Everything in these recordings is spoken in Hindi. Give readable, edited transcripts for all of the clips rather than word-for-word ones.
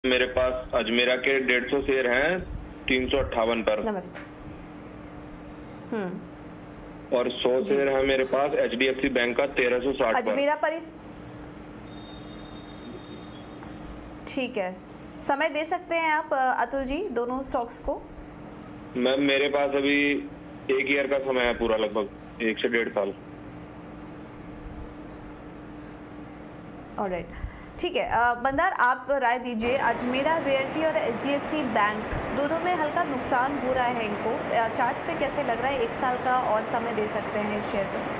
मेरे पास अजमेरा के 150 शेयर हैं 358 पर। नमस्ते। और 100 शेयर है मेरे पास HDFC बैंक का 1360 अजमेरा पर। ठीक है, समय दे सकते हैं आप अतुल जी दोनों स्टॉक्स को? मैम मेरे पास अभी 1 ईयर का समय है पूरा, लगभग 1 से 1.5 साल। ऑलराइट, ठीक है। मंदार आप राय दीजिए, अजमेरा रियल्टी और HDFC बैंक दोनों में हल्का नुकसान हो रहा है इनको, चार्ट्स पे कैसे लग रहा है? 1 साल का और समय दे सकते हैं इस शेयर पर?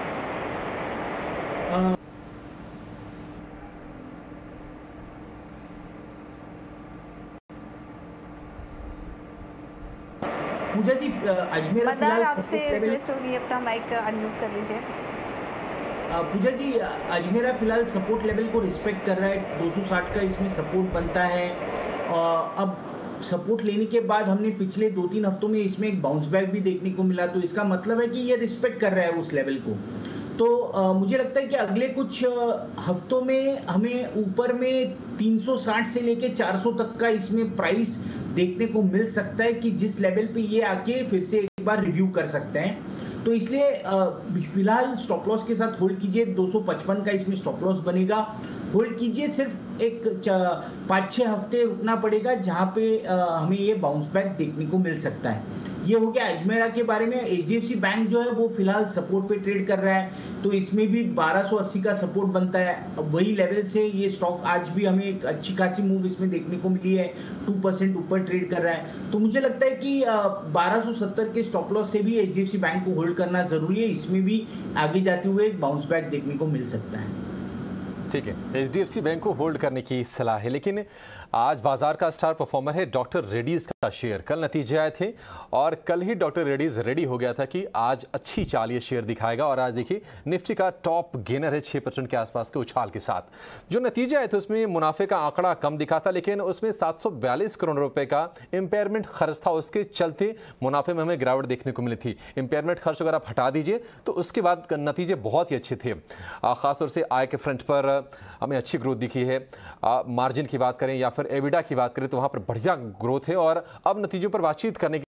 पूजा जी, अजमेरा मंदार आपसे रिक्वेस्ट होगी अपना माइक अनम्यूट कर लीजिए। पूजा जी, अजमेरा फिलहाल सपोर्ट लेवल को रिस्पेक्ट कर रहा है, 260 का इसमें सपोर्ट बनता है। अब सपोर्ट लेने के बाद हमने पिछले 2-3 हफ्तों में इसमें एक बाउंस बैक भी देखने को मिला, तो इसका मतलब है कि ये रिस्पेक्ट कर रहा है उस लेवल को। तो मुझे लगता है कि अगले कुछ हफ्तों में हमें ऊपर में 360 से लेके 400 तक का इसमें प्राइस देखने को मिल सकता है, कि जिस लेवल पे ये आके फिर से एक बार रिव्यू कर सकते हैं। तो इसलिए फिलहाल स्टॉप लॉस के साथ होल्ड कीजिए, 255 का इसमें स्टॉप लॉस बनेगा। होल्ड कीजिए, सिर्फ एक 5-6 हफ्ते रुकना पड़ेगा, जहां पे हमें ये बाउंस बैक देखने को मिल सकता है। ये हो गया अजमेरा के बारे में। HDFC बैंक जो है वो फिलहाल सपोर्ट पे ट्रेड कर रहा है, तो इसमें भी 1280 का सपोर्ट बनता है। वही लेवल से ये स्टॉक आज भी हमें एक अच्छी खासी मूव इसमें देखने को मिली है, 2% ऊपर ट्रेड कर रहा है। तो मुझे लगता है कि 1270 के स्टॉप लॉस से भी HDFC बैंक को होल्ड करना जरूरी है, इसमें भी आगे जाते हुए एक बाउंस बैक देखने को मिल सकता है। ठीक है, HDFC बैंक को होल्ड करने की सलाह है। लेकिन आज बाजार का स्टार परफॉर्मर है डॉक्टर रेड्डीज का शेयर। कल नतीजे आए थे और कल ही डॉक्टर रेड्डीज रेडी हो गया था कि आज अच्छी चाल ये शेयर दिखाएगा, और आज देखिए निफ्टी का टॉप गेनर है 6% के आसपास के उछाल के साथ। जो नतीजे आए थे उसमें मुनाफे का आंकड़ा कम दिखा था, लेकिन उसमें 742 करोड़ रुपए का इंपेयरमेंट खर्च था, उसके चलते मुनाफे में हमें गिरावट देखने को मिली थी। इंपेयरमेंट खर्च अगर आप हटा दीजिए तो उसके बाद नतीजे बहुत ही अच्छे थे। खासतौर से आय के फ्रंट पर हमें अच्छी ग्रोथ दिखी है। मार्जिन की बात करें या फिर एबिडा की बात करें तो वहां पर बढ़िया ग्रोथ है। और अब नतीजों पर बातचीत करने